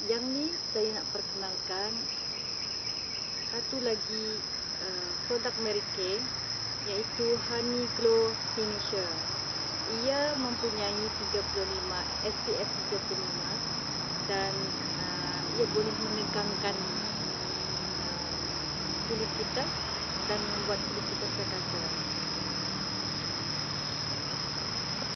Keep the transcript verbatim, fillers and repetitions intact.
Yang ni saya nak perkenalkan satu lagi uh, produk Mary-Kay, iaitu Honey Glow Finisher. Ia mempunyai tiga puluh lima S P F tiga puluh lima dan uh, ia boleh menegangkan uh, kulit kita dan membuat kulit kita terasa.